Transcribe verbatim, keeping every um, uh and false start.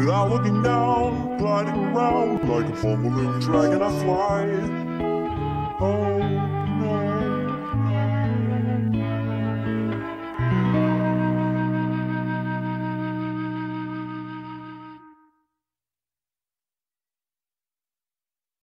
without looking down, gliding around like a fumbling dragon I fly. Oh.